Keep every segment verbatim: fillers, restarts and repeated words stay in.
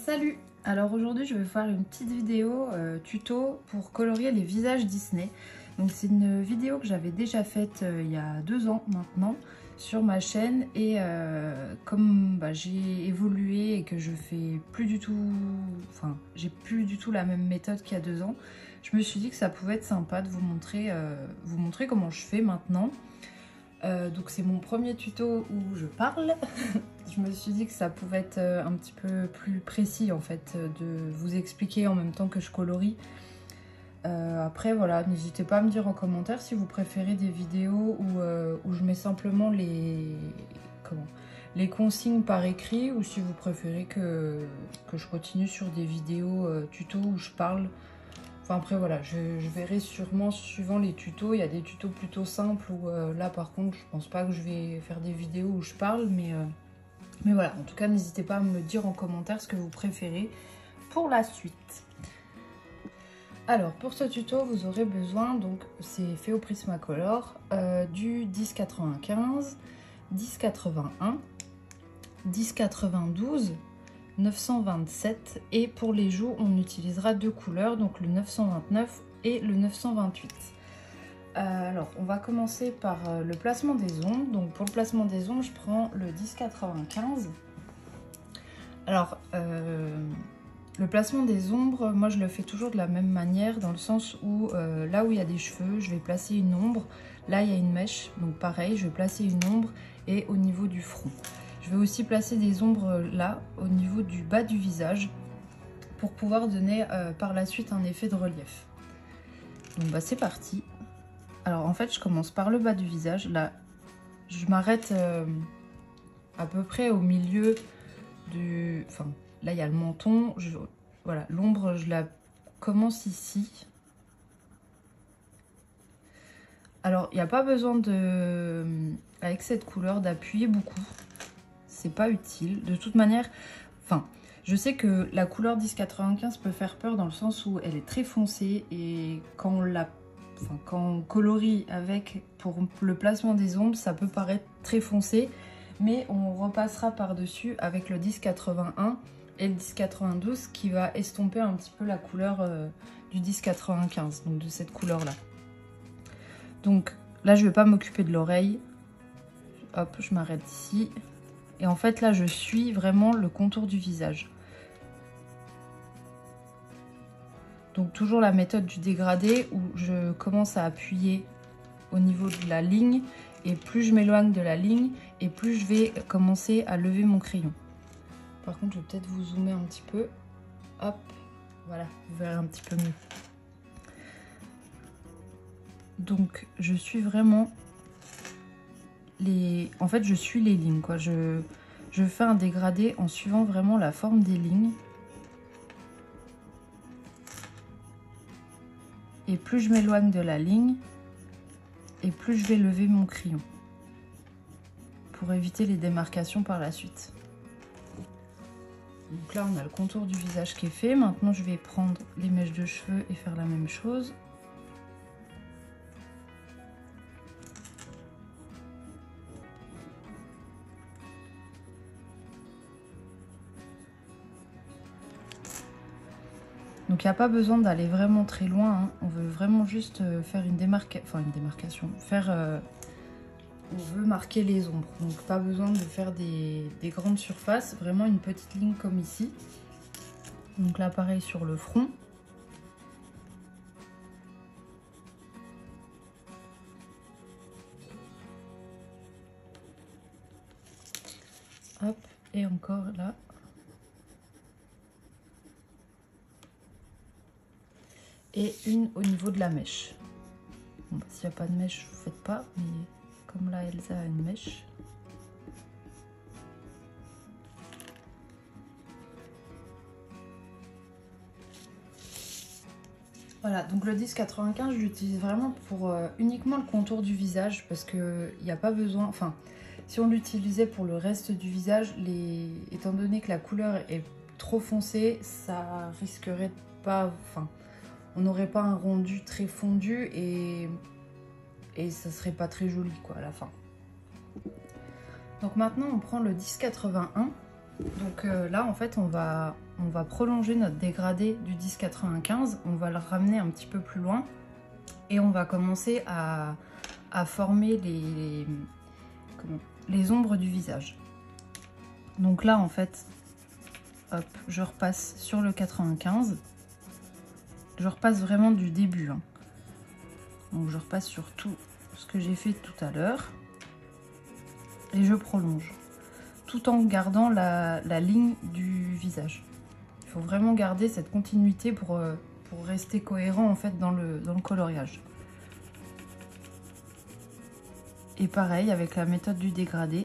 Salut! Alors aujourd'hui je vais faire une petite vidéo euh, tuto pour colorier les visages Disney. Donc c'est une vidéo que j'avais déjà faite euh, il y a deux ans maintenant sur ma chaîne et euh, comme bah, j'ai évolué et que je fais plus du tout, enfin j'ai plus du tout la même méthode qu'il y a deux ans, je me suis dit que ça pouvait être sympa de vous montrer, euh, vous montrer comment je fais maintenant. Euh, donc c'est mon premier tuto où je parle. Je me suis dit que ça pouvait être un petit peu plus précis en fait de vous expliquer en même temps que je colorie. Euh, après voilà, n'hésitez pas à me dire en commentaire si vous préférez des vidéos où, euh, où je mets simplement les, comment, les consignes par écrit ou si vous préférez que, que je continue sur des vidéos euh, tuto où je parle. Enfin après voilà, je, je verrai sûrement suivant les tutos. Il y a des tutos plutôt simples où euh, là par contre je pense pas que je vais faire des vidéos où je parle, mais, euh, mais voilà, en tout cas n'hésitez pas à me dire en commentaire ce que vous préférez pour la suite. Alors pour ce tuto vous aurez besoin, donc c'est fait au Prismacolor, euh, du dix quatre-vingt-quinze, dix quatre-vingt-un, dix quatre-vingt-douze, neuf cent vingt-sept et pour les joues on utilisera deux couleurs, donc le neuf cent vingt-neuf et le neuf cent vingt-huit. Euh, alors on va commencer par euh, le placement des ombres. Donc pour le placement des ombres je prends le dix quatre-vingt-quinze. Alors euh, le placement des ombres, moi je le fais toujours de la même manière dans le sens où euh, là où il y a des cheveux je vais placer une ombre, là il y a une mèche, donc pareil je vais placer une ombre et au niveau du front. Je vais aussi placer des ombres là, au niveau du bas du visage, pour pouvoir donner euh, par la suite un effet de relief. Donc bah c'est parti. Alors en fait je commence par le bas du visage, là je m'arrête euh, à peu près au milieu du... Enfin là il y a le menton, je... voilà, l'ombre je la commence ici. Alors il n'y a pas besoin de, avec cette couleur, d'appuyer beaucoup. C'est pas utile. De toute manière, enfin, je sais que la couleur dix quatre-vingt-quinze peut faire peur dans le sens où elle est très foncée et quand on la, enfin, quand on colorie avec pour le placement des ombres, ça peut paraître très foncé, mais on repassera par-dessus avec le dix quatre-vingt-un et le dix quatre-vingt-douze qui va estomper un petit peu la couleur euh, du dix quatre-vingt-quinze, donc de cette couleur-là. Donc là, je vais pas m'occuper de l'oreille. Hop, je m'arrête ici. Et en fait, là, je suis vraiment le contour du visage. Donc, toujours la méthode du dégradé où je commence à appuyer au niveau de la ligne. Et plus je m'éloigne de la ligne, et plus je vais commencer à lever mon crayon. Par contre, je vais peut-être vous zoomer un petit peu. Hop, voilà, vous verrez un petit peu mieux. Donc, je suis vraiment... Les... En fait je suis les lignes quoi, je, je fais un dégradé en suivant vraiment la forme des lignes et plus je m'éloigne de la ligne et plus je vais lever mon crayon pour éviter les démarcations par la suite. Donc là on a le contour du visage qui est fait. Maintenant je vais prendre les mèches de cheveux et faire la même chose. Donc il n'y a pas besoin d'aller vraiment très loin, hein. On veut vraiment juste faire une démarcation, enfin une démarcation, faire, euh, on veut marquer les ombres. Donc pas besoin de faire des, des grandes surfaces, vraiment une petite ligne comme ici. Donc là pareil sur le front. Hop, et encore là. Et une au niveau de la mèche. Bon, bah, s'il n'y a pas de mèche, vous faites pas, mais comme là Elsa a une mèche. Voilà, donc le dix quatre-vingt-quinze, je l'utilise vraiment pour euh, uniquement le contour du visage parce que il n'y a pas besoin, enfin, si on l'utilisait pour le reste du visage, les... étant donné que la couleur est trop foncée, ça risquerait pas, enfin, on n'aurait pas un rendu très fondu et, et ça serait pas très joli quoi à la fin. Donc maintenant on prend le dix quatre-vingt-un. Donc euh, là en fait on va, on va prolonger notre dégradé du dix quatre-vingt-quinze, on va le ramener un petit peu plus loin et on va commencer à, à former les, les, comment, les ombres du visage. Donc là en fait, hop, je repasse sur le quatre-vingt-quinze, je repasse vraiment du début, hein. Donc je repasse sur tout ce que j'ai fait tout à l'heure et je prolonge, tout en gardant la, la ligne du visage. Il faut vraiment garder cette continuité pour, pour rester cohérent en fait dans le, dans le coloriage. Et pareil avec la méthode du dégradé.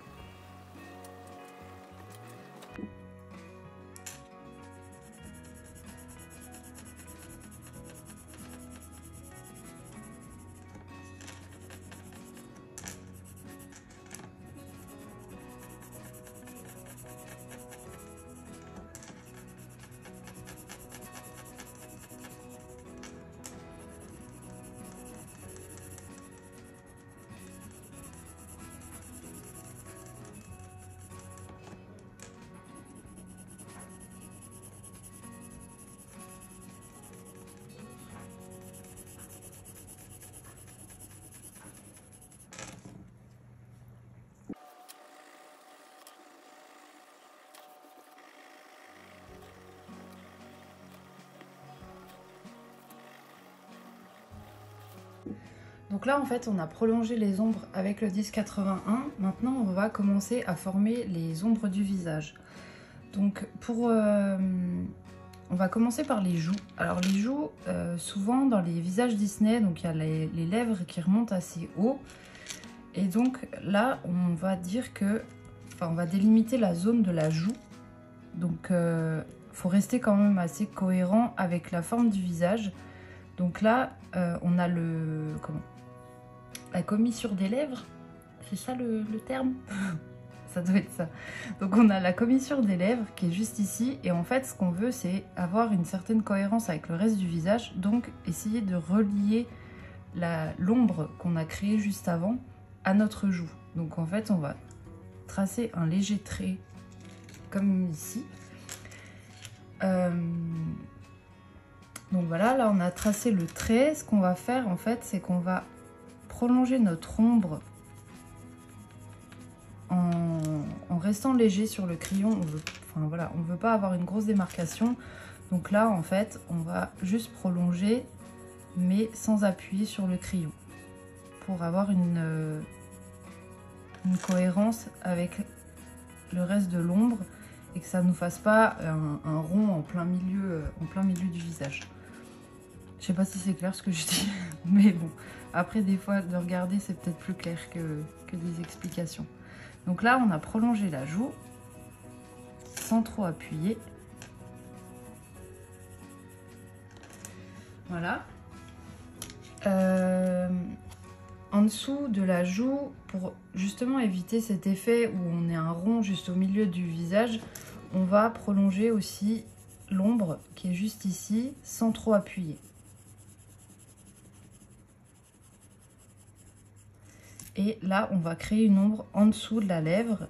Donc là en fait on a prolongé les ombres avec le dix quatre-vingt-un, maintenant on va commencer à former les ombres du visage. Donc pour... Euh, on va commencer par les joues. Alors les joues, euh, souvent dans les visages Disney, donc il y a les, les lèvres qui remontent assez haut. Et donc là on va dire que... Enfin on va délimiter la zone de la joue. Donc il euh, faut rester quand même assez cohérent avec la forme du visage. Donc là euh, on a le... Comment la commissure des lèvres, c'est ça le, le terme? Ça doit être ça. Donc on a la commissure des lèvres qui est juste ici et en fait ce qu'on veut c'est avoir une certaine cohérence avec le reste du visage, donc essayer de relier l'ombre qu'on a créée juste avant à notre joue. Donc en fait on va tracer un léger trait comme ici. Euh... Donc voilà, là on a tracé le trait. Ce qu'on va faire en fait c'est qu'on va prolonger notre ombre en, en restant léger sur le crayon. On veut, enfin voilà, on veut pas avoir une grosse démarcation. Donc là, en fait, on va juste prolonger, mais sans appuyer sur le crayon, pour avoir une, euh, une cohérence avec le reste de l'ombre et que ça ne nous fasse pas un, un rond en plein milieu, en plein milieu du visage. Je sais pas si c'est clair ce que je dis, mais bon. Après, des fois, de regarder, c'est peut-être plus clair que, que des explications. Donc là, on a prolongé la joue, sans trop appuyer. Voilà. Euh, en dessous de la joue, pour justement éviter cet effet où on est un rond juste au milieu du visage, on va prolonger aussi l'ombre qui est juste ici, sans trop appuyer. Et là, on va créer une ombre en dessous de la lèvre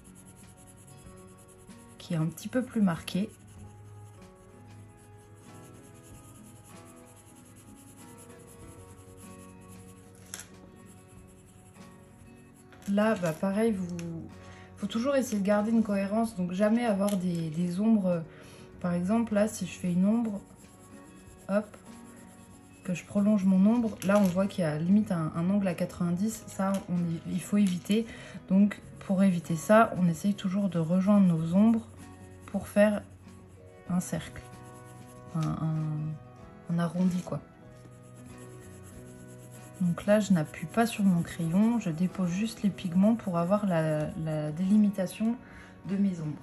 qui est un petit peu plus marquée. Là, bah pareil, vous faut toujours essayer de garder une cohérence, donc jamais avoir des, des ombres. Par exemple, là, si je fais une ombre, hop, que je prolonge mon ombre, là on voit qu'il y a limite un, un angle à quatre-vingt-dix, ça on, il faut éviter. Donc pour éviter ça, on essaye toujours de rejoindre nos ombres pour faire un cercle, un, un, un arrondi quoi. Donc là je n'appuie pas sur mon crayon, je dépose juste les pigments pour avoir la, la délimitation de mes ombres.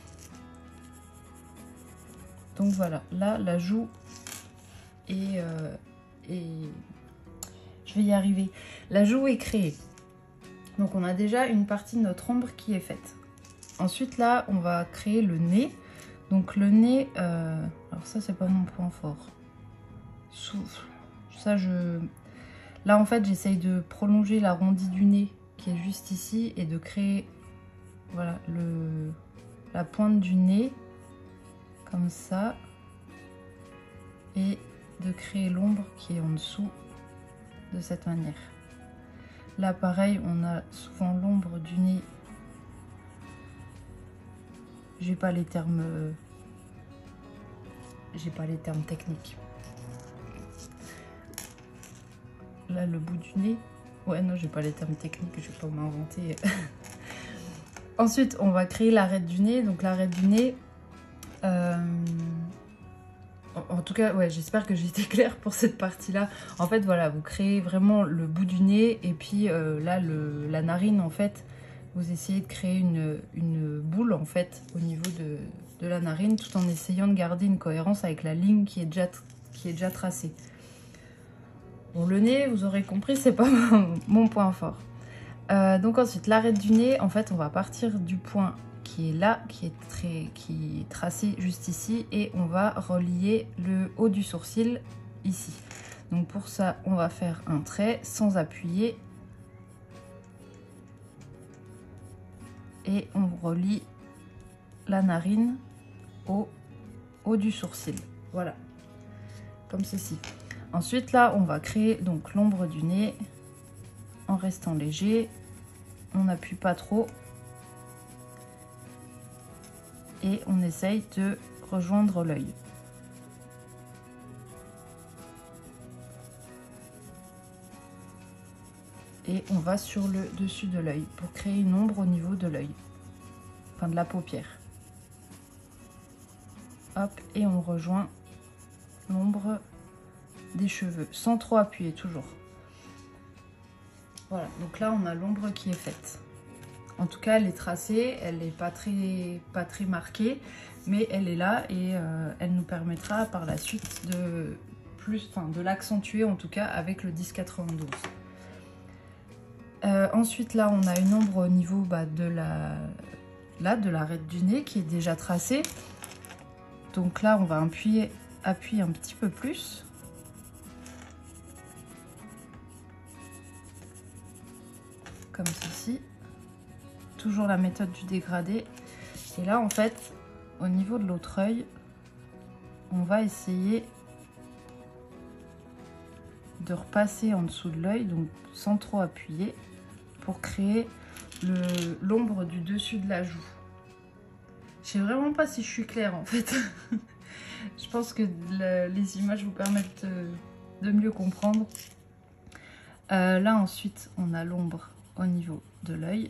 Donc voilà, là la joue est... Euh, et je vais y arriver. La joue est créée. Donc on a déjà une partie de notre ombre qui est faite. Ensuite là, on va créer le nez. Donc le nez, euh, alors ça c'est pas mon point fort. Souffle. Ça je... Là en fait j'essaye de prolonger l'arrondi du nez qui est juste ici et de créer voilà le la pointe du nez comme ça, et de créer l'ombre qui est en dessous de cette manière. Là pareil, on a souvent l'ombre du nez. J'ai pas les termes j'ai pas les termes techniques. Là le bout du nez, ouais non j'ai pas les termes techniques, je vais pas m'inventer. Ensuite on va créer l'arête du nez. Donc l'arête du nez, euh... en tout cas ouais, j'espère que j'ai été claire pour cette partie là. En fait voilà, vous créez vraiment le bout du nez, et puis euh, là le, la narine en fait, vous essayez de créer une, une boule en fait au niveau de, de la narine, tout en essayant de garder une cohérence avec la ligne qui est déjà, qui est déjà tracée. Bon, le nez, vous aurez compris, c'est pas mon point fort. Euh, donc ensuite, l'arête du nez, en fait, on va partir du point qui est là, qui est, très, qui est tracé juste ici, et on va relier le haut du sourcil ici. Donc pour ça, on va faire un trait sans appuyer. Et on relie la narine au haut du sourcil. Voilà, comme ceci. Ensuite là on va créer donc l'ombre du nez en restant léger, on n'appuie pas trop et on essaye de rejoindre l'œil. Et on va sur le dessus de l'œil pour créer une ombre au niveau de l'œil, enfin de la paupière. Hop, et on rejoint l'ombre des cheveux sans trop appuyer, toujours. Voilà, donc là on a l'ombre qui est faite. En tout cas elle est tracée, elle n'est pas très, pas très marquée, mais elle est là, et euh, elle nous permettra par la suite de plus, enfin de l'accentuer en tout cas avec le dix quatre-vingt-douze. Euh, ensuite là on a une ombre au niveau bah, de la là de l'arête du nez qui est déjà tracée. Donc là on va appuyer, appuyer un petit peu plus. Comme ceci. Toujours la méthode du dégradé. Et là en fait au niveau de l'autre œil, on va essayer de repasser en dessous de l'œil, donc sans trop appuyer, pour créer l'ombre du dessus de la joue. Je sais vraiment pas si je suis claire en fait. Je pense que le, les images vous permettent de, de mieux comprendre. Euh, là ensuite on a l'ombre au niveau de l'œil.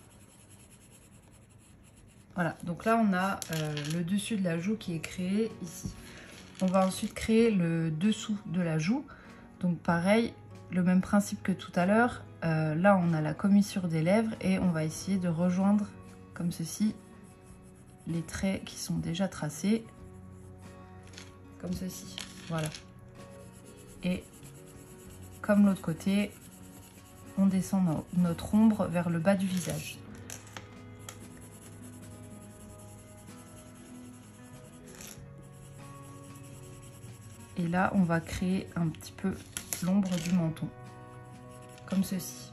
Voilà, donc là on a euh, le dessus de la joue qui est créé ici. On va ensuite créer le dessous de la joue. Donc pareil, le même principe que tout à l'heure. Euh, là on a la commissure des lèvres et on va essayer de rejoindre comme ceci les traits qui sont déjà tracés. Comme ceci, voilà. Et comme l'autre côté, on descend no- notre ombre vers le bas du visage. Et là, on va créer un petit peu l'ombre du menton, comme ceci.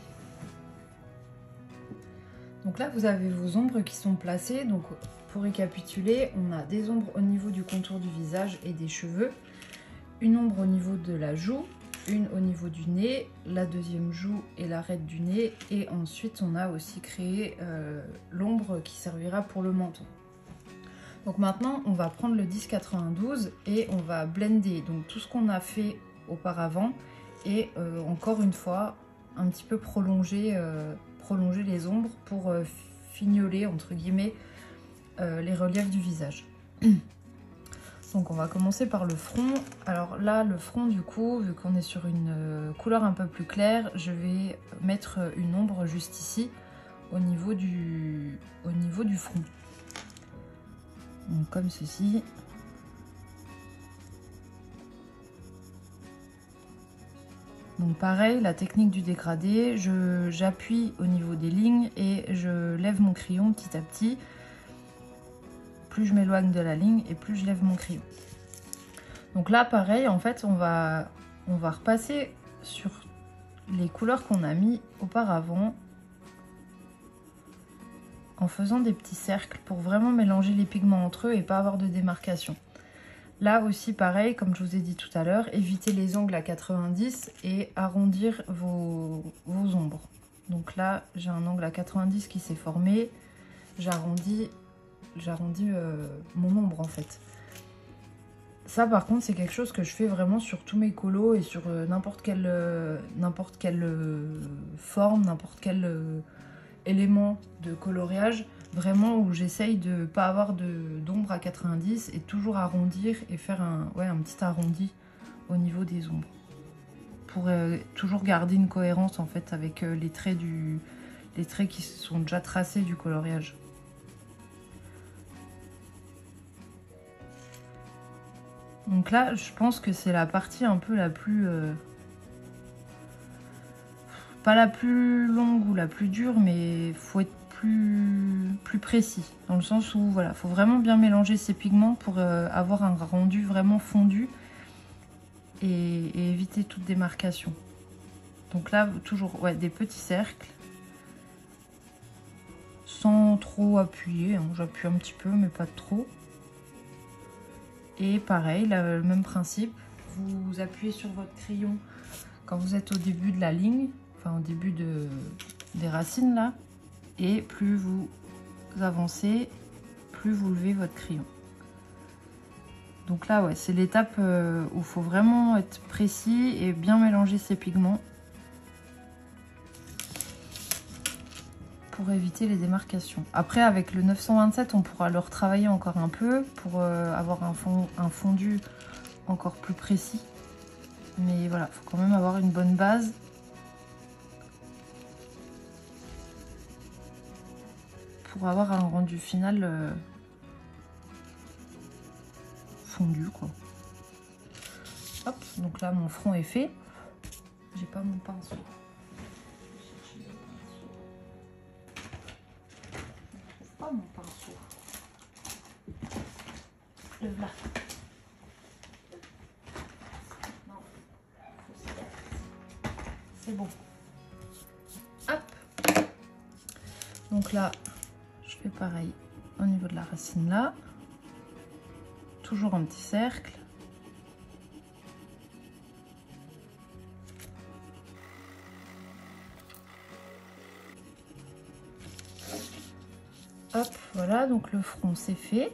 Donc là, vous avez vos ombres qui sont placées. Donc pour récapituler, on a des ombres au niveau du contour du visage et des cheveux, une ombre au niveau de la joue, une au niveau du nez, la deuxième joue et l'arête du nez, et ensuite on a aussi créé euh, l'ombre qui servira pour le menton. Donc maintenant on va prendre le dix quatre-vingt-douze et on va blender donc tout ce qu'on a fait auparavant, et euh, encore une fois un petit peu prolonger, euh, prolonger les ombres pour euh, fignoler entre guillemets euh, les reliefs du visage. Donc on va commencer par le front. Alors là le front, du coup, vu qu'on est sur une euh, couleur un peu plus claire, je vais mettre une ombre juste ici au niveau du, au niveau du front. Donc comme ceci. Donc pareil, la technique du dégradé, j'appuie au niveau des lignes et je lève mon crayon petit à petit. Plus je m'éloigne de la ligne et plus je lève mon crayon. Donc là pareil, en fait on va, on va repasser sur les couleurs qu'on a mis auparavant en faisant des petits cercles pour vraiment mélanger les pigments entre eux et pas avoir de démarcation. Là aussi pareil, comme je vous ai dit tout à l'heure, évitez les angles à quatre-vingt-dix et arrondir vos, vos ombres. Donc là j'ai un angle à quatre-vingt-dix qui s'est formé, j'arrondis j'arrondis euh, mon ombre en fait. Ça par contre c'est quelque chose que je fais vraiment sur tous mes colos et sur euh, n'importe quelle, euh, n'importe quelle euh, forme, n'importe quel euh, élément de coloriage, vraiment où j'essaye de ne pas avoir d'ombre à quatre-vingt-dix et toujours arrondir et faire un, ouais, un petit arrondi au niveau des ombres. Pour euh, toujours garder une cohérence en fait avec euh, les traits du, les traits qui sont déjà tracés du coloriage. Donc là, je pense que c'est la partie un peu la plus... Euh, pas la plus longue ou la plus dure, mais il faut être plus, plus précis. Dans le sens où, voilà, faut vraiment bien mélanger ces pigments pour euh, avoir un rendu vraiment fondu et, et éviter toute démarcation. Donc là, toujours ouais, des petits cercles. Sans trop appuyer, hein. J'appuie un petit peu, mais pas trop. Et pareil, là, le même principe, vous appuyez sur votre crayon quand vous êtes au début de la ligne, enfin au début de, des racines là, et plus vous avancez, plus vous levez votre crayon. Donc là, ouais, c'est l'étape euh, où il faut vraiment être précis et bien mélanger ses pigments pour éviter les démarcations. Après, avec le neuf cent vingt-sept, on pourra le retravailler encore un peu pour euh, avoir un, fond, un fondu encore plus précis. Mais voilà, il faut quand même avoir une bonne base. Pour avoir un rendu final euh, fondu, quoi. Hop, donc là, mon front est fait. J'ai pas mon pinceau. Mon pinceau. Le voilà. Non. C'est bon. Hop. Donc là, je fais pareil au niveau de la racine là. Toujours un petit cercle. Hop, voilà, donc le front c'est fait.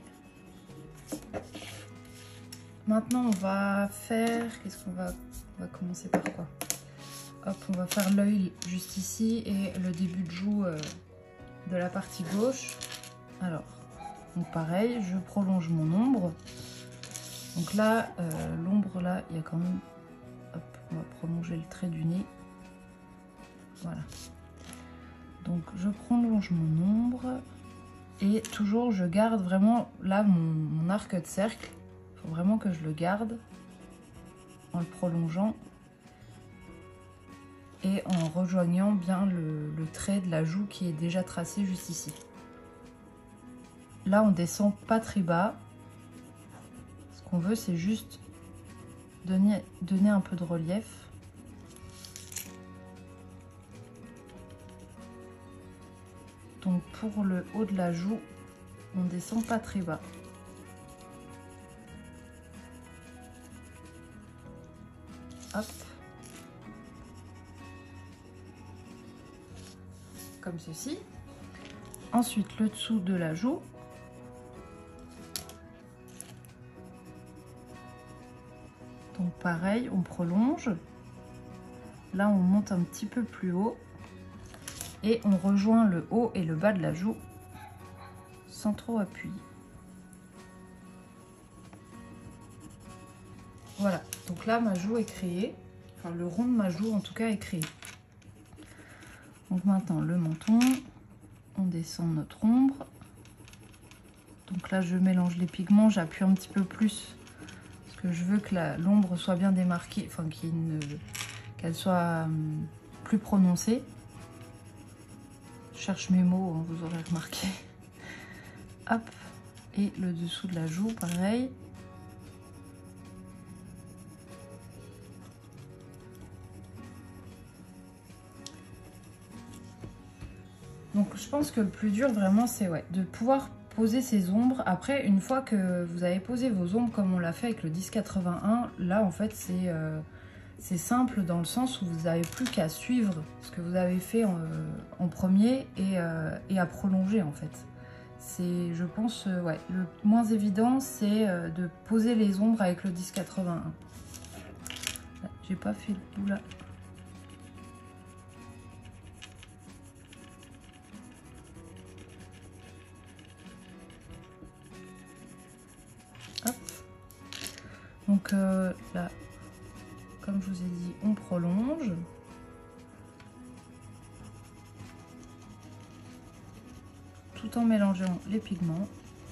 Maintenant on va faire, qu'est-ce qu'on va, on va commencer par quoi? Hop, on va faire l'œil juste ici et le début de joue euh, de la partie gauche. Alors, donc pareil, je prolonge mon ombre. Donc là, euh, l'ombre là, il y a quand même, hop, on va prolonger le trait du nez. Voilà. Donc je prolonge mon ombre. Et toujours, je garde vraiment là mon, mon arc de cercle. Il faut vraiment que je le garde en le prolongeant et en rejoignant bien le, le trait de la joue qui est déjà tracé juste ici. Là, on descend pas très bas. Ce qu'on veut, c'est juste donner, donner un peu de relief. Donc pour le haut de la joue, on descend pas très bas. Hop. Comme ceci. Ensuite le dessous de la joue. Donc pareil, on prolonge. Là on monte un petit peu plus haut. Et on rejoint le haut et le bas de la joue sans trop appuyer. Voilà, donc là ma joue est créée. Enfin le rond de ma joue en tout cas est créé. Donc maintenant le menton, on descend notre ombre. Donc là je mélange les pigments, j'appuie un petit peu plus parce que je veux que l'ombre soit bien démarquée, enfin qu'elle soit hum, plus prononcée. Je cherche mes mots, hein, vous aurez remarqué. Hop, et le dessous de la joue, pareil. Donc je pense que le plus dur vraiment c'est ouais, de pouvoir poser ces ombres. Après, une fois que vous avez posé vos ombres comme on l'a fait avec le dix quatre-vingt-un, là en fait c'est euh, c'est simple dans le sens où vous n'avez plus qu'à suivre ce que vous avez fait en, euh, en premier et, euh, et à prolonger en fait. C'est, je pense, euh, ouais, le moins évident c'est euh, de poser les ombres avec le dix quatre-vingt-un. J'ai pas fait le bout là. Hop. Donc euh, là, comme je vous ai dit, on prolonge. Tout en mélangeant les pigments.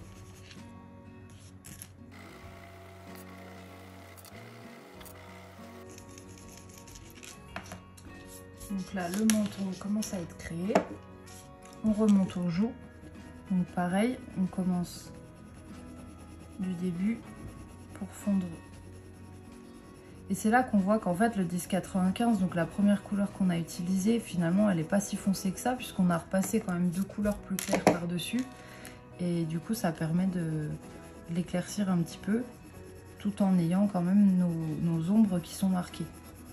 Donc là, le menton commence à être créé. On remonte aux joues. Donc pareil, on commence du début pour fondre. Et c'est là qu'on voit qu'en fait le dix quatre-vingt-quinze, donc la première couleur qu'on a utilisée, finalement elle n'est pas si foncée que ça, puisqu'on a repassé quand même deux couleurs plus claires par-dessus. Et du coup ça permet de l'éclaircir un petit peu, tout en ayant quand même nos, nos ombres qui sont marquées.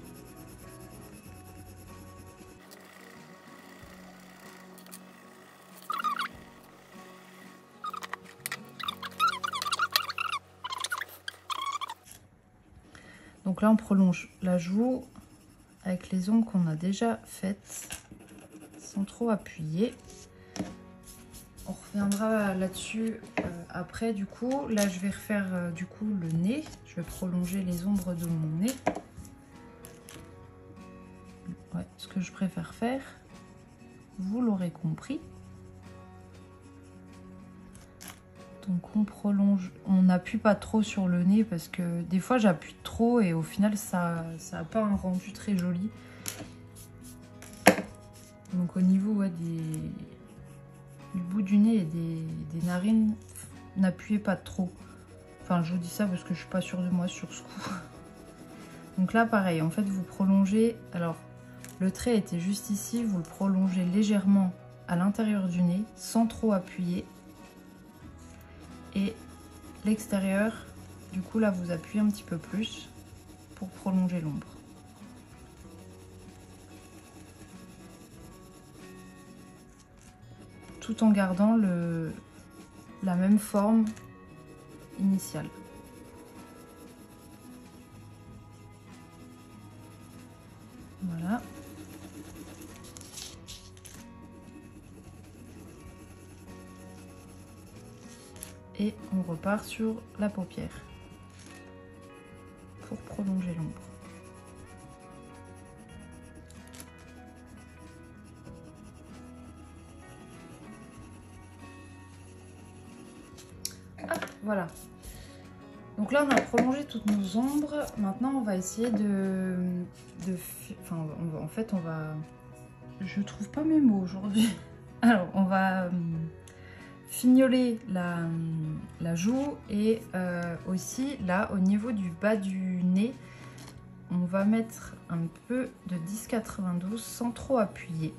Donc là on prolonge la joue avec les ombres qu'on a déjà faites sans trop appuyer. On reviendra là-dessus euh, après du coup. Là je vais refaire euh, du coup le nez. Je vais prolonger les ombres de mon nez. Ouais, ce que je préfère faire, vous l'aurez compris. Donc on prolonge, on n'appuie pas trop sur le nez parce que des fois j'appuie trop et au final ça n'a pas un rendu très joli. Donc au niveau ouais, des, du bout du nez et des, des narines, n'appuyez pas trop. Enfin je vous dis ça parce que je suis pas sûre de moi sur ce coup. Donc là pareil, en fait vous prolongez, alors le trait était juste ici, vous le prolongez légèrement à l'intérieur du nez sans trop appuyer. Et l'extérieur, du coup là vous appuyez un petit peu plus pour prolonger l'ombre. Tout en gardant le, la même forme initiale. Voilà. Et on repart sur la paupière pour prolonger l'ombre. Ah, voilà. Donc là on a prolongé toutes nos ombres. Maintenant on va essayer de... de enfin on va, en fait on va... Je trouve pas mes mots aujourd'hui. Alors on va... fignoler la, la joue et euh, aussi là au niveau du bas du nez on va mettre un peu de dix quatre-vingt-douze sans trop appuyer.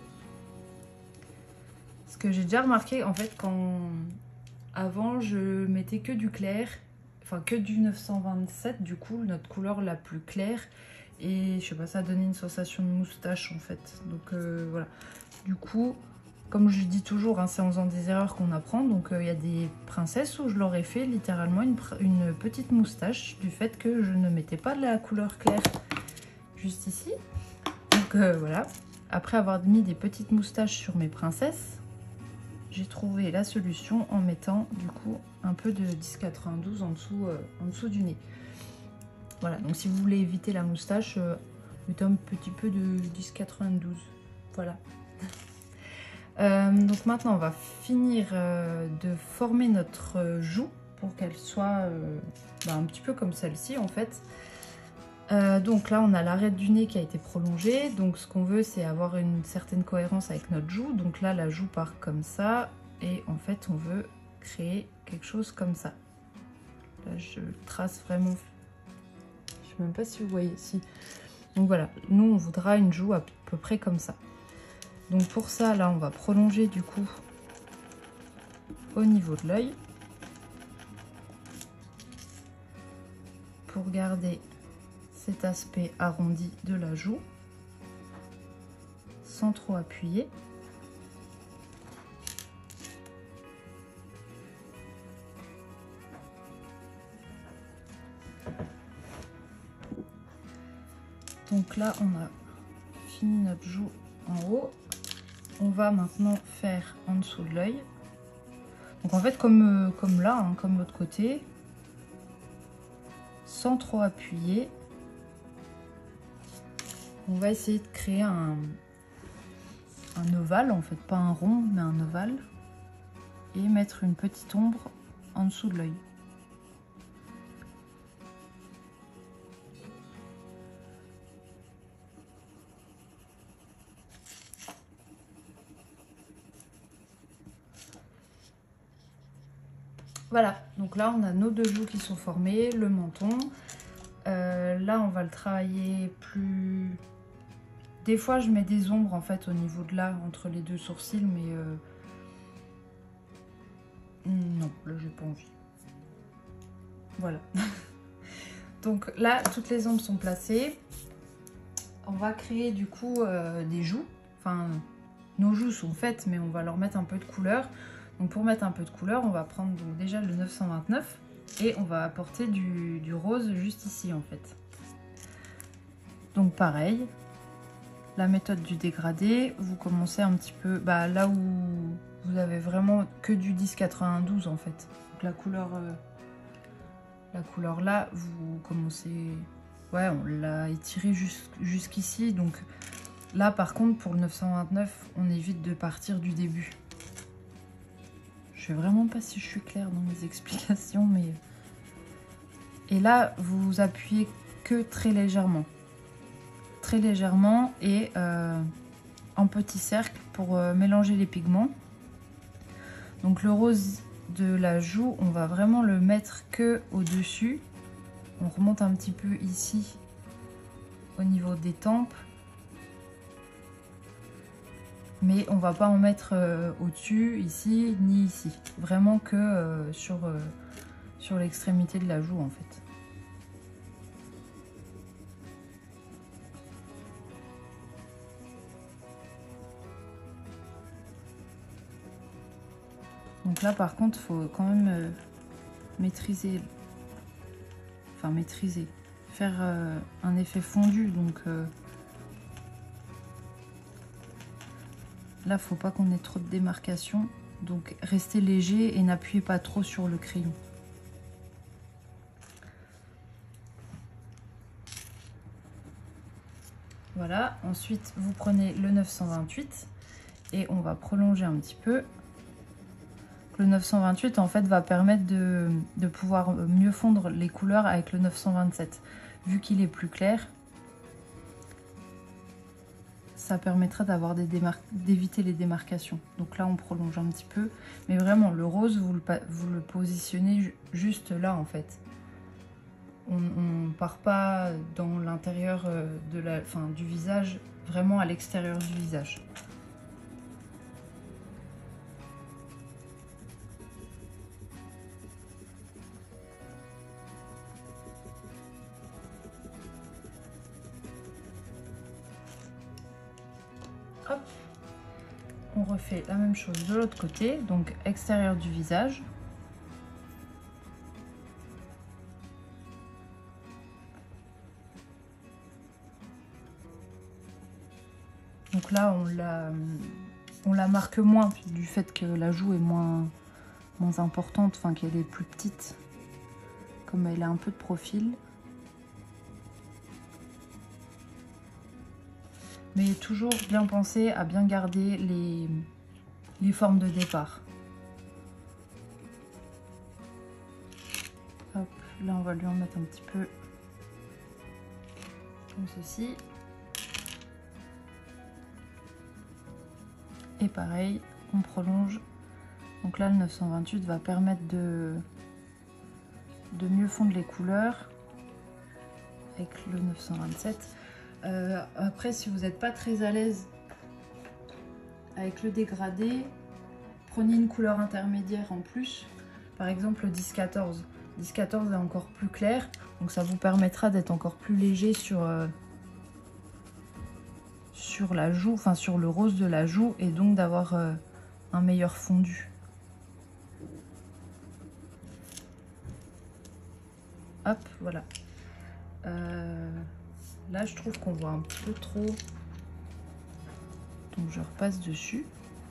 Ce que j'ai déjà remarqué en fait quand avant je mettais que du clair, enfin que du neuf cent vingt-sept du coup notre couleur la plus claire et je sais pas ça donnait une sensation de moustache en fait donc euh, voilà du coup. Comme je dis toujours, hein, c'est en faisant des erreurs qu'on apprend. Donc il euh, y a des princesses où je leur ai fait littéralement une, une petite moustache du fait que je ne mettais pas de la couleur claire juste ici. Donc euh, voilà. Après avoir mis des petites moustaches sur mes princesses, j'ai trouvé la solution en mettant du coup un peu de dix quatre-vingt-douze en dessous, euh, en dessous du nez. Voilà, donc si vous voulez éviter la moustache, euh, mettez un petit peu de dix quatre-vingt-douze. Voilà. Euh, donc maintenant on va finir euh, de former notre joue pour qu'elle soit euh, bah, un petit peu comme celle-ci en fait. Euh, donc là on a l'arête du nez qui a été prolongée, donc ce qu'on veut c'est avoir une certaine cohérence avec notre joue. Donc là la joue part comme ça et en fait on veut créer quelque chose comme ça. Là je trace vraiment, je sais même pas si vous voyez, si. Donc voilà, nous on voudra une joue à peu près comme ça. Donc pour ça, là, on va prolonger du coup au niveau de l'œil pour garder cet aspect arrondi de la joue sans trop appuyer. Donc là, on a fini notre joue en haut. On va maintenant faire en dessous de l'œil. Donc en fait, comme, euh, comme là, hein, comme l'autre côté, sans trop appuyer, on va essayer de créer un, un ovale, en fait, pas un rond, mais un ovale, et mettre une petite ombre en dessous de l'œil. Voilà, donc là on a nos deux joues qui sont formées, le menton. Euh, là on va le travailler plus... Des fois je mets des ombres en fait au niveau de là, entre les deux sourcils, mais... Euh... Non, là j'ai pas envie. Voilà. Donc là toutes les ombres sont placées. On va créer du coup euh, des joues. Enfin, nos joues sont faites, mais on va leur mettre un peu de couleur. Donc pour mettre un peu de couleur, on va prendre donc déjà le neuf cent vingt-neuf et on va apporter du, du rose juste ici en fait. Donc pareil, la méthode du dégradé, vous commencez un petit peu bah, là où vous avez vraiment que du dix quatre-vingt-douze en fait. Donc la couleur, euh, la couleur là, vous commencez, ouais, on l'a étiré jusqu'ici. Donc là par contre pour le neuf cent vingt-neuf, on évite de partir du début. Je sais vraiment pas si je suis claire dans mes explications, mais... Et là, vous appuyez que très légèrement. Très légèrement et euh, en petit cercle pour euh, mélanger les pigments. Donc le rose de la joue, on va vraiment le mettre que au-dessus. On remonte un petit peu ici, au niveau des tempes. Mais on va pas en mettre euh, au-dessus, ici, ni ici. Vraiment que euh, sur, euh, sur l'extrémité de la joue, en fait. Donc là, par contre, il faut quand même euh, maîtriser... Enfin, maîtriser. Faire euh, un effet fondu, donc... Euh, là, faut pas qu'on ait trop de démarcation, donc restez léger et n'appuyez pas trop sur le crayon. Voilà, ensuite vous prenez le neuf cent vingt-huit et on va prolonger un petit peu. Le neuf cent vingt-huit en fait va permettre de, de pouvoir mieux fondre les couleurs avec le neuf cent vingt-sept. Vu qu'il est plus clair, ça permettra d'avoir des démar- d'éviter les démarcations. Donc là on prolonge un petit peu, mais vraiment le rose vous le, vous le positionnez juste là en fait. On ne part pas dans l'intérieur de la, enfin, du visage, vraiment à l'extérieur du visage. Hop. On refait la même chose de l'autre côté, donc extérieur du visage. Donc là, on la, on la marque moins du fait que la joue est moins, moins importante, enfin qu'elle est plus petite, comme elle a un peu de profil. Mais toujours bien penser à bien garder les, les formes de départ. Hop, là on va lui en mettre un petit peu comme ceci. Et pareil, on prolonge. Donc là, le neuf cent vingt-huit va permettre de, de mieux fondre les couleurs avec le neuf cent vingt-sept. Euh, après, si vous n'êtes pas très à l'aise avec le dégradé, prenez une couleur intermédiaire en plus, par exemple le dix quatorze. dix quatorze est encore plus clair, donc ça vous permettra d'être encore plus léger sur, euh, sur la joue, enfin sur le rose de la joue, et donc d'avoir euh, un meilleur fondu. Hop, voilà. Euh, là, je trouve qu'on voit un petit peu trop, donc je repasse dessus.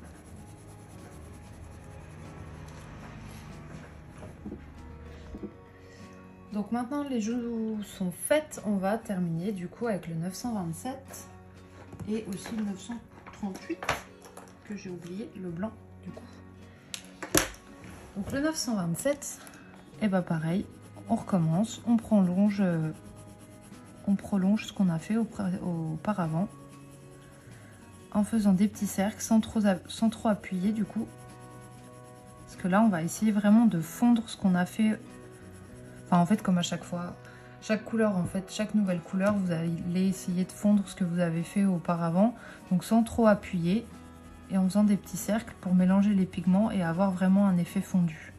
Donc maintenant les joues sont faites, on va terminer du coup avec le neuf cent vingt-sept et aussi le neuf cent trente-huit que j'ai oublié, le blanc du coup. Donc le neuf cent vingt-sept, et bah pareil, on recommence, on prolonge, on prolonge ce qu'on a fait auparavant en faisant des petits cercles sans trop, sans trop appuyer du coup. Parce que là on va essayer vraiment de fondre ce qu'on a fait. Enfin, en fait, comme à chaque fois, chaque couleur, en fait, chaque nouvelle couleur, vous allez essayer de fondre ce que vous avez fait auparavant. Donc sans trop appuyer et en faisant des petits cercles pour mélanger les pigments et avoir vraiment un effet fondu.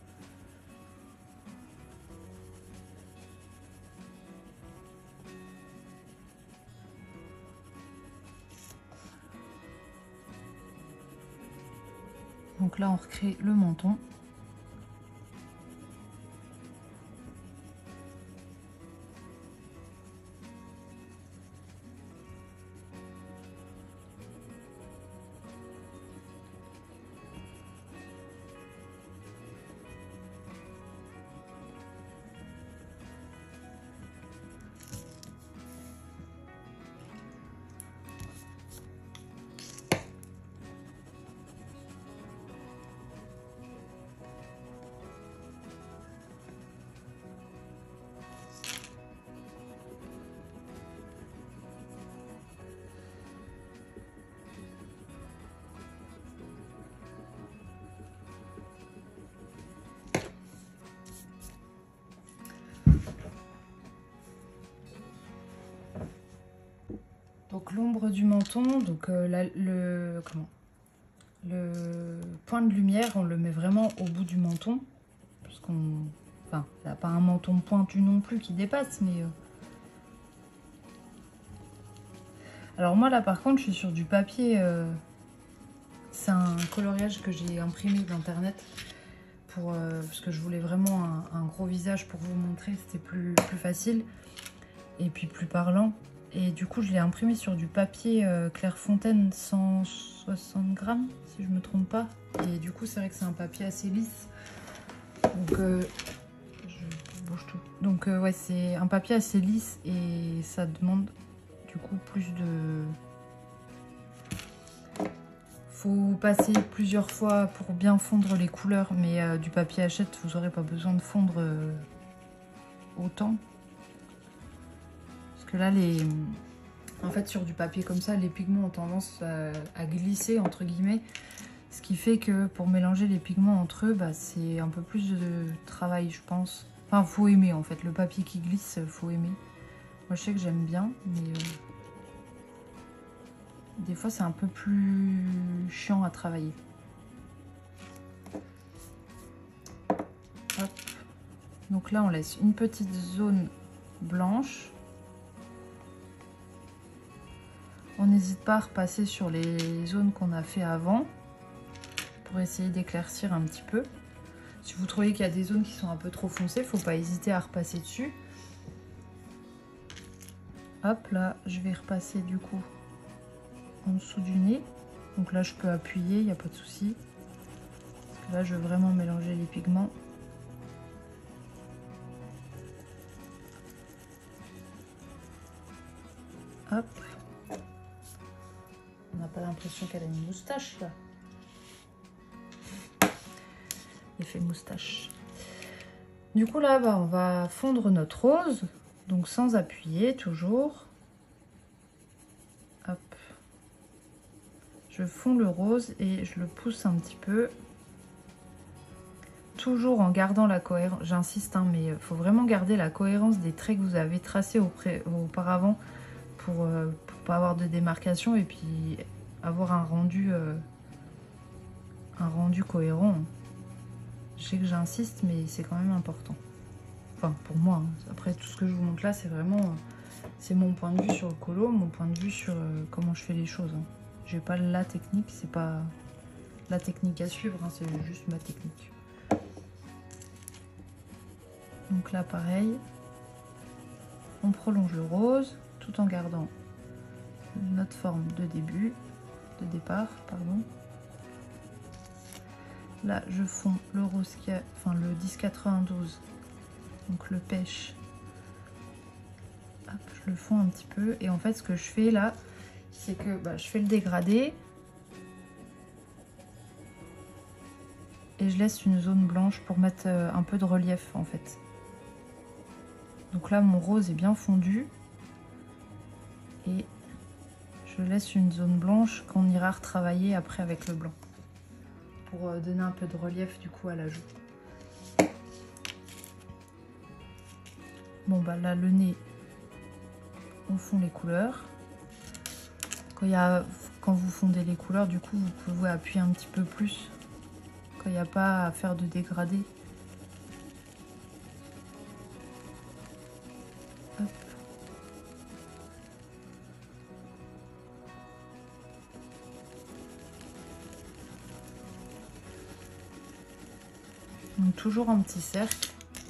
Donc là, on recrée le menton. Donc l'ombre du menton, donc euh, la, le comment le point de lumière, on le met vraiment au bout du menton, parce qu'on, enfin, il n'a pas un menton pointu non plus qui dépasse, mais euh... alors moi là par contre, je suis sur du papier. Euh... C'est un coloriage que j'ai imprimé d'internet pour euh, parce que je voulais vraiment un, un gros visage pour vous montrer, c'était plus plus facile et puis plus parlant. Et du coup, je l'ai imprimé sur du papier euh, Clairefontaine cent soixante grammes, si je me trompe pas. Et du coup, c'est vrai que c'est un papier assez lisse. Donc, euh, je bouge tout. Donc, euh, ouais, c'est un papier assez lisse et ça demande du coup plus de... Faut passer plusieurs fois pour bien fondre les couleurs, mais euh, du papier hachette, vous n'aurez pas besoin de fondre euh, autant. Que là, les... en fait, sur du papier comme ça, les pigments ont tendance à, à glisser, entre guillemets. Ce qui fait que pour mélanger les pigments entre eux, bah, c'est un peu plus de travail, je pense. Enfin, faut aimer, en fait. Le papier qui glisse, faut aimer. Moi, je sais que j'aime bien, mais... Euh... des fois, c'est un peu plus chiant à travailler. Hop. Donc là, on laisse une petite zone blanche. On n'hésite pas à repasser sur les zones qu'on a fait avant pour essayer d'éclaircir un petit peu. Si vous trouvez qu'il y a des zones qui sont un peu trop foncées, il ne faut pas hésiter à repasser dessus. Hop, là, je vais repasser du coup en dessous du nez. Donc là, je peux appuyer, il n'y a pas de souci. Parce que là, je veux vraiment mélanger les pigments. Hop. On n'a pas l'impression qu'elle a une moustache là. Effet moustache. Du coup là, bah, on va fondre notre rose. Donc sans appuyer, toujours. Hop. Je fonds le rose et je le pousse un petit peu. Toujours en gardant la cohérence. J'insiste, hein, mais il faut vraiment garder la cohérence des traits que vous avez tracés auprès, auparavant. Pour, euh, pour pas avoir de démarcation et puis avoir un rendu, euh, un rendu cohérent. Je sais que j'insiste, mais c'est quand même important. Enfin, pour moi. Hein. Après, tout ce que je vous montre là, c'est vraiment... C'est mon point de vue sur le colo, mon point de vue sur euh, comment je fais les choses. Hein. J'ai pas la technique, c'est pas la technique à suivre, hein, c'est juste ma technique. Donc là, pareil, on prolonge le rose tout en gardant notre forme de début, de départ, pardon. Là, je fonds le rose qui a, enfin le dix quatre-vingt-douze, donc le pêche. Hop, je le fonds un petit peu et en fait, ce que je fais là, c'est que bah, je fais le dégradé et je laisse une zone blanche pour mettre euh, un peu de relief en fait. Donc là, mon rose est bien fondu et je laisse une zone blanche qu'on ira retravailler après avec le blanc pour euh, donner un peu de relief du coup à la joue. Bon bah là, le nez, on fond les couleurs. Quand, y a, quand vous fondez les couleurs, du coup, vous pouvez appuyer un petit peu plus quand il n'y a pas à faire de dégradé. Hop. Donc toujours un petit cercle.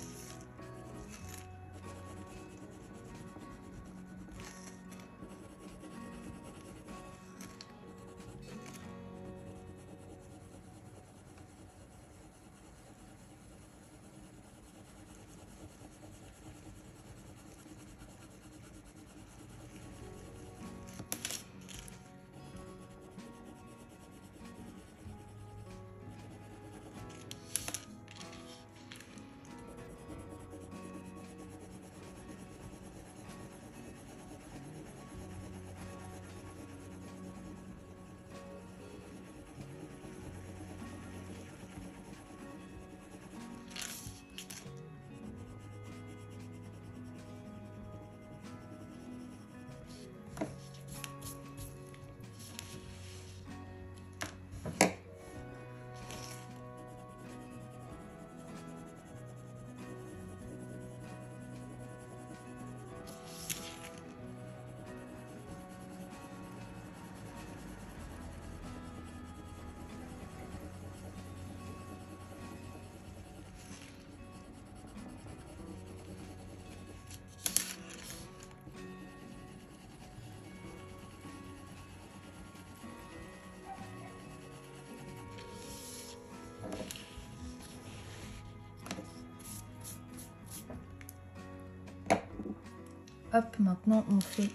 Hop, maintenant on fait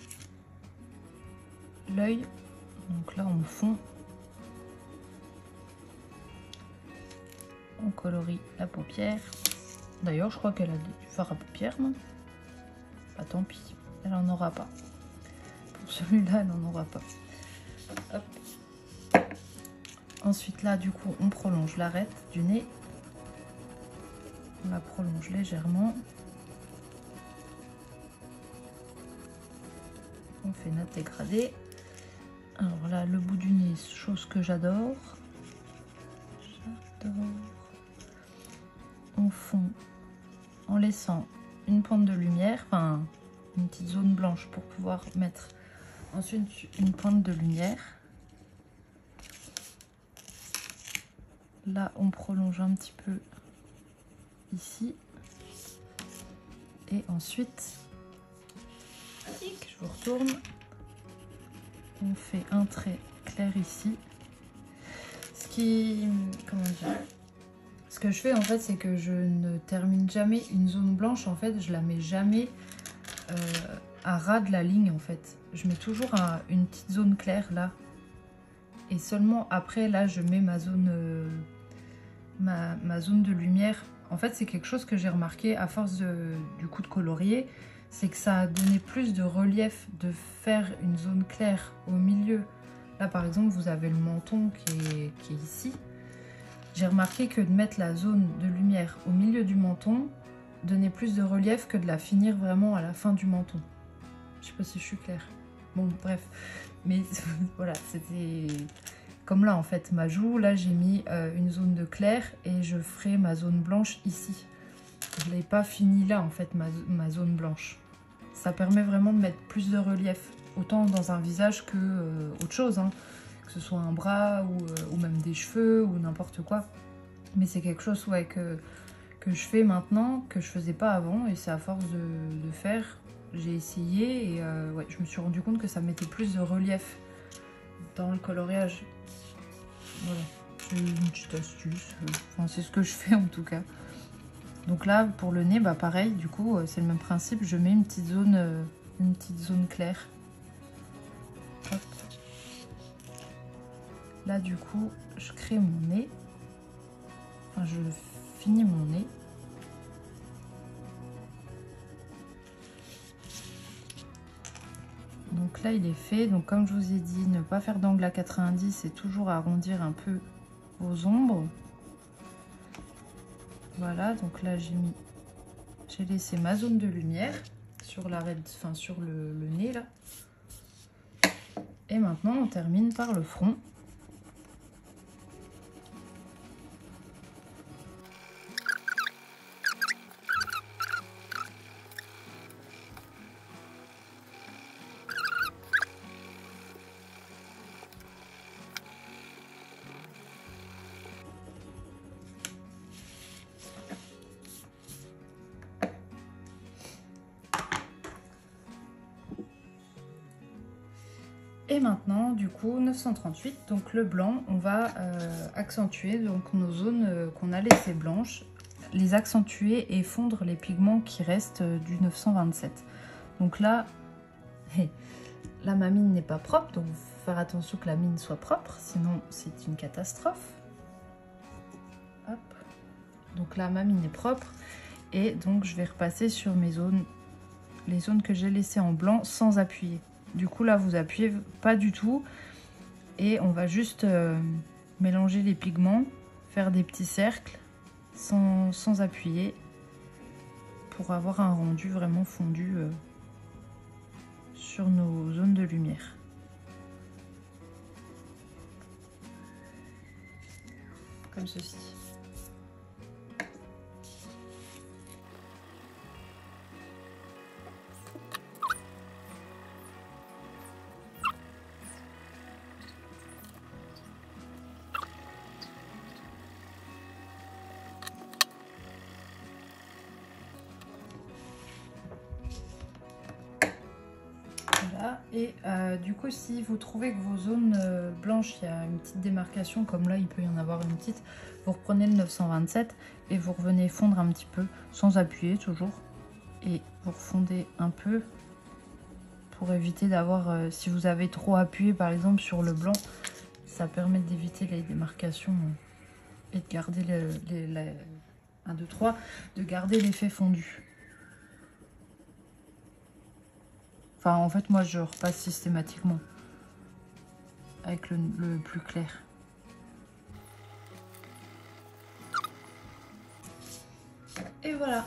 l'œil. Donc là on fond. On colorie la paupière. D'ailleurs, je crois qu'elle a du fard à paupières, non? Bah tant pis, elle en aura pas. Pour celui-là, elle n'en aura pas. Hop. Ensuite là, du coup, on prolonge l'arête du nez. On la prolonge légèrement. On fait notre dégradé. Alors là, le bout du nez, chose que j'adore. J'adore. On fond en laissant une pointe de lumière, enfin une petite zone blanche pour pouvoir mettre ensuite une pointe de lumière. Là, on prolonge un petit peu ici. Et ensuite, je vous retourne. On fait un trait clair ici. Ce qui... comment dire? Ce que je fais en fait, c'est que je ne termine jamais une zone blanche. En fait, je la mets jamais euh, à ras de la ligne en fait. Je mets toujours à une petite zone claire là. Et seulement après, là, je mets ma zone, euh, ma, ma zone de lumière. En fait, c'est quelque chose que j'ai remarqué à force de, du coup de colorier. C'est que ça a donné plus de relief de faire une zone claire au milieu. Là, par exemple, vous avez le menton qui est, qui est ici. J'ai remarqué que de mettre la zone de lumière au milieu du menton donnait plus de relief que de la finir vraiment à la fin du menton. Je sais pas si je suis claire. bon bref, mais voilà, c'était comme là en fait ma joue. Là j'ai mis euh, une zone de clair et je ferai ma zone blanche ici. Je l'ai pas fini là en fait ma, ma zone blanche. Ça permet vraiment de mettre plus de relief, autant dans un visage que euh, autre chose, hein. Que ce soit un bras ou, euh, ou même des cheveux ou n'importe quoi. Mais c'est quelque chose ouais, que, que je fais maintenant, que je faisais pas avant, et c'est à force de, de faire, j'ai essayé et euh, ouais, je me suis rendu compte que ça mettait plus de relief dans le coloriage. Voilà, c'est une petite astuce, enfin c'est ce que je fais en tout cas. Donc là pour le nez, bah pareil, du coup c'est le même principe, je mets une petite zone, euh, une petite zone claire. Hop. Là du coup je crée mon nez. Enfin, je finis mon nez. Donc là il est fait. Donc comme je vous ai dit, ne pas faire d'angle à quatre-vingt-dix et toujours arrondir un peu vos ombres. Voilà, donc là j'ai mis, j'ai laissé ma zone de lumière sur l'arête, enfin sur le, le nez là. Et maintenant on termine par le front. Et maintenant, du coup, neuf cent trente-huit, donc le blanc, on va euh, accentuer donc nos zones euh, qu'on a laissées blanches, les accentuer et fondre les pigments qui restent euh, du neuf cent vingt-sept. Donc là, hey, là ma mine n'est pas propre, donc il faut faire attention que la mine soit propre, sinon c'est une catastrophe. Hop. Donc là ma mine est propre et donc je vais repasser sur mes zones, les zones que j'ai laissées en blanc sans appuyer. Du coup là vous appuyez pas du tout et on va juste euh, mélanger les pigments, faire des petits cercles sans, sans appuyer pour avoir un rendu vraiment fondu euh, sur nos zones de lumière. Comme ceci. Voilà. Et euh, du coup, si vous trouvez que vos zones euh, blanches, il y a une petite démarcation, comme là, il peut y en avoir une petite, vous reprenez le neuf cent vingt-sept et vous revenez fondre un petit peu, sans appuyer toujours. Et vous refondez un peu pour éviter d'avoir, euh, si vous avez trop appuyé par exemple sur le blanc, ça permet d'éviter les démarcations et de garder le, les, les, un, deux, trois, de garder l'effet fondu. Enfin, en fait, moi, je repasse systématiquement avec le, le plus clair. Et voilà.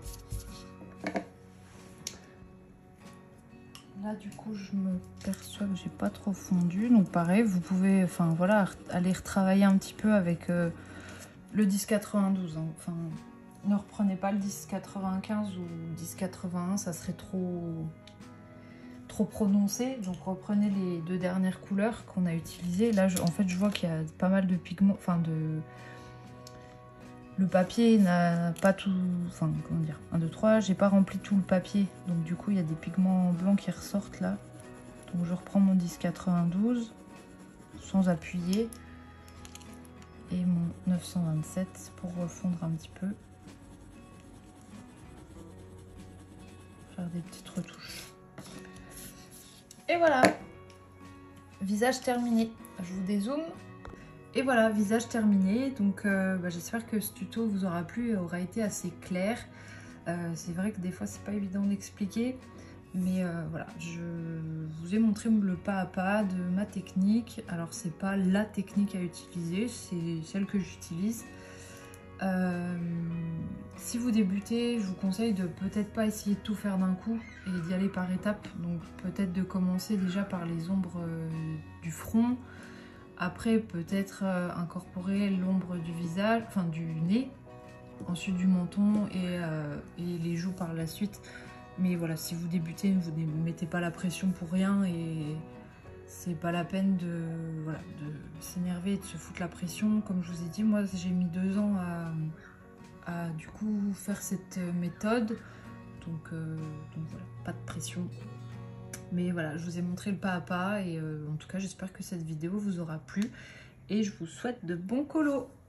Là, du coup, je me perçois que j'ai pas trop fondu. Donc, pareil, vous pouvez, enfin, voilà, aller retravailler un petit peu avec euh, le dix quatre-vingt-douze. Hein. Enfin, ne reprenez pas le dix quatre-vingt-quinze ou dix quatre-vingt-un, ça serait trop... trop prononcé, donc reprenez les deux dernières couleurs qu'on a utilisées. Là je, en fait je vois qu'il y a pas mal de pigments, enfin de le papier n'a pas tout, enfin comment dire, un, deux, trois, j'ai pas rempli tout le papier, donc du coup il y a des pigments blancs qui ressortent là. Donc je reprends mon dix quatre-vingt-douze sans appuyer et mon neuf cent vingt-sept pour refondre un petit peu, faire des petites retouches. Et voilà, visage terminé. Je vous dézoome. Et voilà, visage terminé. Donc euh, bah, j'espère que ce tuto vous aura plu et aura été assez clair. Euh, c'est vrai que des fois c'est pas évident d'expliquer. Mais euh, voilà, je vous ai montré le pas à pas de ma technique. Alors c'est pas la technique à utiliser, c'est celle que j'utilise. Euh, si vous débutez, je vous conseille de peut-être pas essayer de tout faire d'un coup et d'y aller par étapes. Donc peut-être de commencer déjà par les ombres euh, du front. Après peut-être euh, incorporer l'ombre du visage, enfin du nez. Ensuite du menton et, euh, et les joues par la suite. Mais voilà, si vous débutez, vous ne mettez pas la pression pour rien et c'est pas la peine de, voilà, de s'énerver et de se foutre la pression. Comme je vous ai dit, moi j'ai mis deux ans à, à du coup faire cette méthode. Donc, euh, donc voilà, pas de pression. Mais voilà, je vous ai montré le pas à pas et euh, en tout cas j'espère que cette vidéo vous aura plu. Et je vous souhaite de bons colos.